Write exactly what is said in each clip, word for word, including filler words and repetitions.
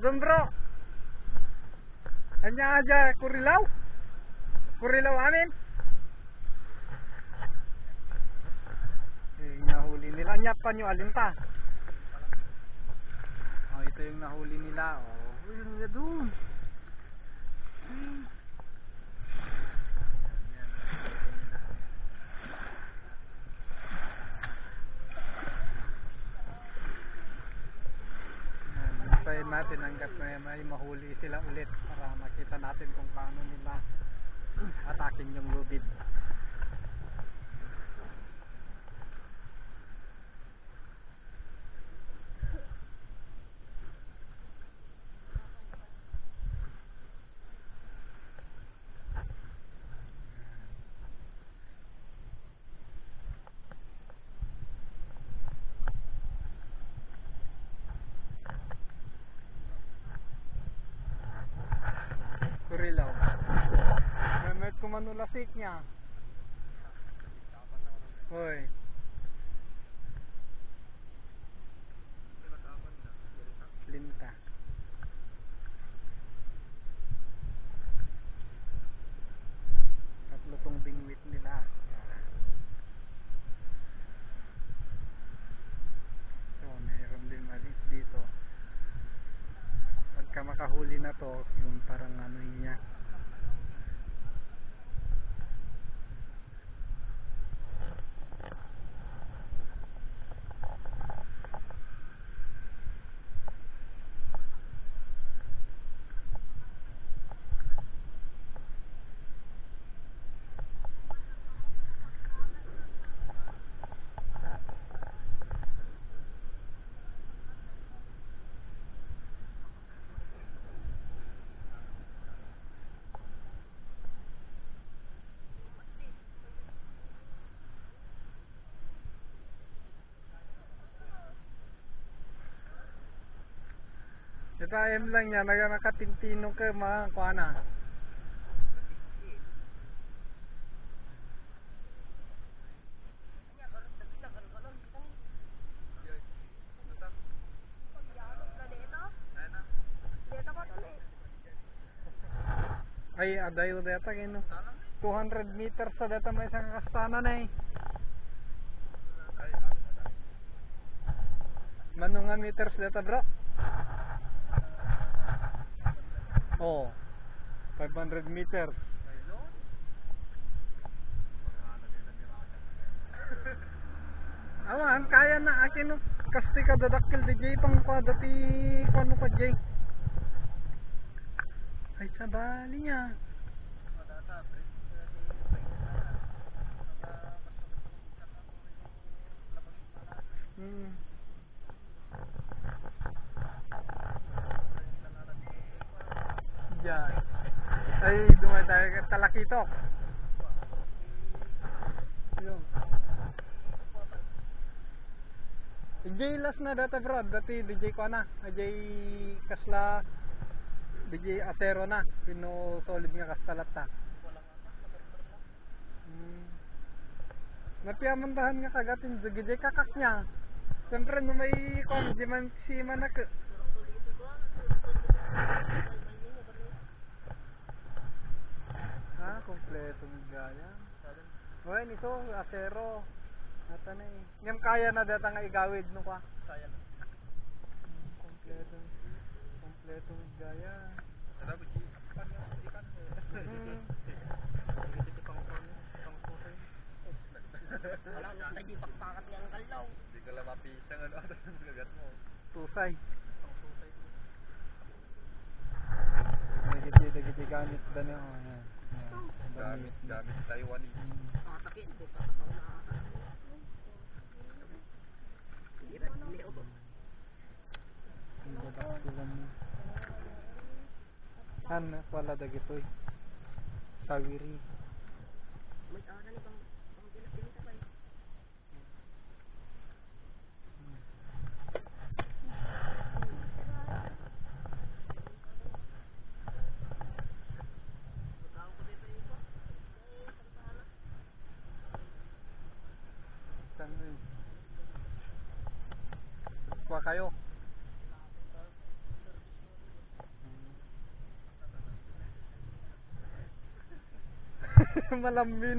Doon bro. Anya aja kurilaw. Kurilaw amin. Eh, nahuli nila. Anya pa nyo alinta. Oh, ito yung nahuli nila. Oh, yun nga doon. Hmm. Hintayin natin hanggat may, may mahuli sila ulit para makita natin kung paano nila atakin yung lubid. Kurilaw. May kumanulasik niya. Hoy. Linta. Tatlo tong bingwit nila. So, mayroon din maliit dito. Pagka makahuli na to, yung parang ano niya. Ito ayun lang niya, nakakatintino ka mga kuana. Ay, adayo data kino. two hundred meters sa data may isang kastana na eh. Manungan meters data bro? Oh, five hundred meters. Awan, kaya na akin no. Kasti ka dadakil di J pang kwa dati kuano ka J. Ay sabali niya. Hmm. Diyan. Ay dumay tayo talakitok. Yun. D J last na data bro, dati D J ko na, D J kasla, D J asero na, pino solid nga kastalat ta. Hmm. Napiamandahan nga kagatin, D J kakak niya. Siyempre no may kung di man si manak. Ha, kompleto ng gaya. Oy, nito asero. Nata na eh. Ngam kaya na data nga igawid no ka? Kaya na. Hmm, kompleto. Kompleto ng gaya. Sada ba ji? Pan nga ikan. Hmm. Dito pang kon, pang kusay. Wala na tayo pakpakat yang kalaw. Di ka lang mapisang ano ato ng gagat mo. Tusay. Pang tusay. Nagiti nagiti gamit dani oh yan. Gamit gamit Taiwanese. Ah, takin ko pa na. Kan wala dagitoy sawiri may ara ni bang bang pinapinta pa kwa kayo Malambin.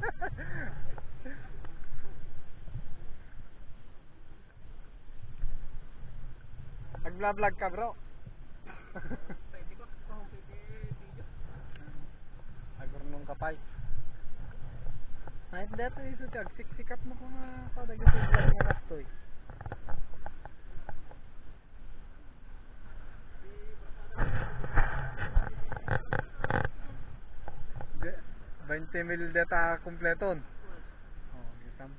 Nagla-vlog ka, bro? Pwede ko. Oh, pwede video. Agurnong kapay. Kahit dito iso tiyag, siksikap mo ko nga ako, dagito yung vlog nga kastoy. twenty mil data kompleton. Oh, gitam.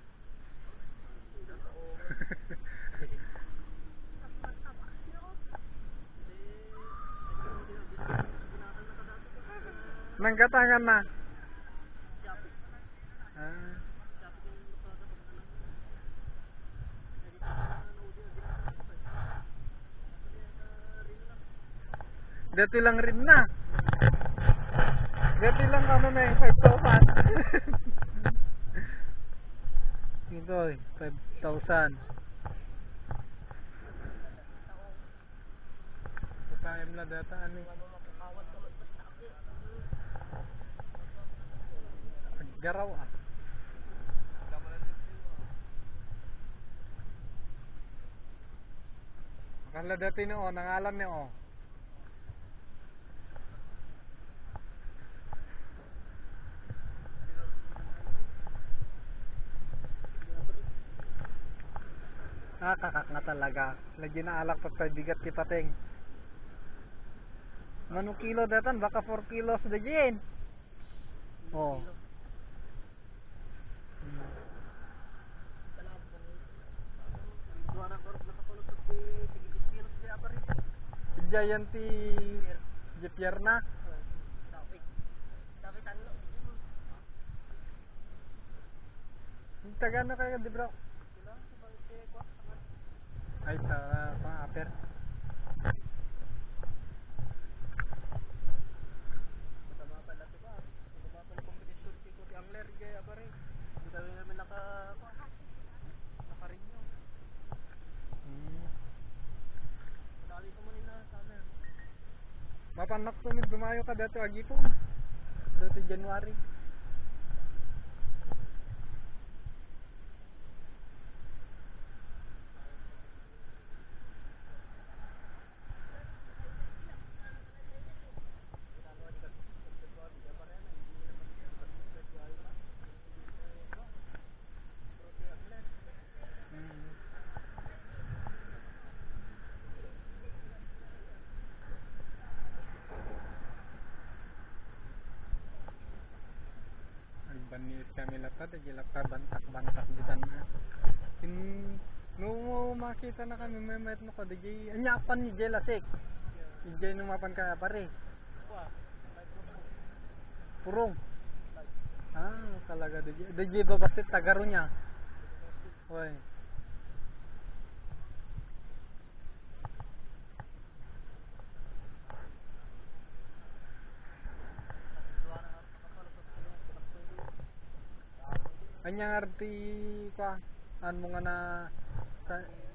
Nanggatangan na. Ah. Dati lang rin na. Dati lang ano na yung five thousand. Ito eh, five thousand. Pagkaim na data ano eh. Garaw ah. Akala dati na oh, nangalan niya oh. Ah, kakak nga talaga. Lagi na alak pa bigat ti pating. Manong kilo datan, baka four kilos na dyan. Oh. Giant ti Jepierna. Taga na kayo, di bro? Ay, sa pang-aper. Masama pala ito ba? Masama pala competition ko di angler gaya pa rin. Hindi kami namin naka naka-ring nyo. Hmm. Madali ko man na summer. Mapanak tumid dumayo ka dito agipo. Dito January. Banis kami lata, di lata bantak-bantak bitan na. Tin no makita na kami may met no ko di anyapan ni Jelasik. Ijay no mapan ka pare. Purong. Ah, talaga di di ba basit tagaro niya. Hoy. Anyang arti ka an mo nga na sa,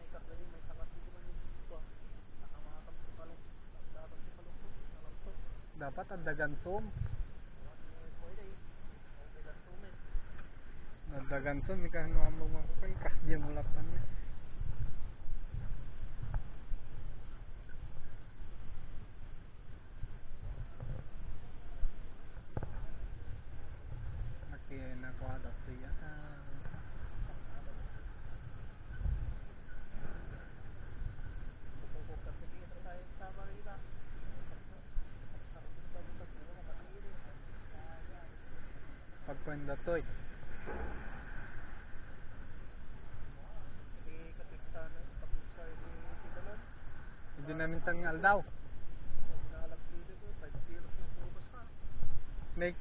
dapat ang dagansom. Dagansom ika no amo mo kay kasya mo lapan niya. Na kuada siya sa pagkwenda toy. Hindi namin tangal daw. Next.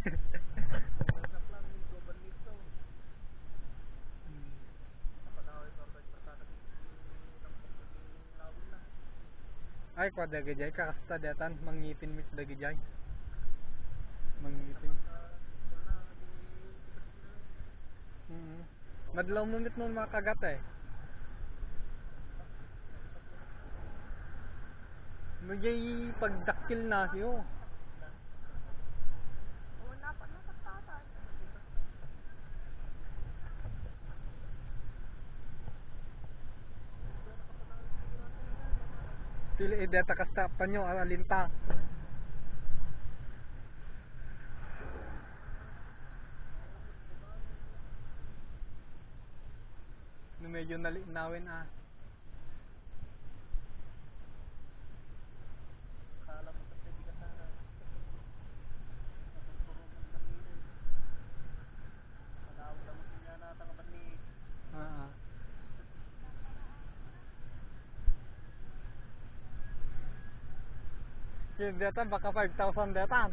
Ay, kwa dagajay ka kasta datan mangipin mis dagajay. Mangipin. Mhm. Madlaw mo mit mo makagat eh. Magay pagdakil na siyo. Pili ideta kasta panyo alinta. No medyo nalinawin ah. Kala mo kasi di ka sana. Natuturo mo ng kanilin. Malawag lang mo siya natang ni. Ah. Yung data baka five thousand data.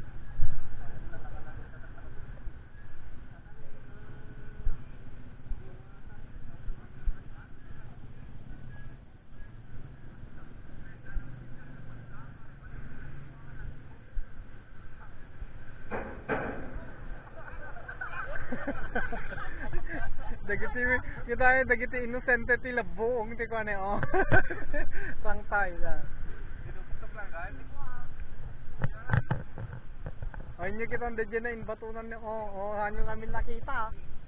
Dagiti kita ay dagiti innocente ti labong ti ko ne oh. Rangtay da. Pinupuktok lang guys. Ay nyo kitang dadyan na inbatunan ni oh, oh, hanyo kami nakita.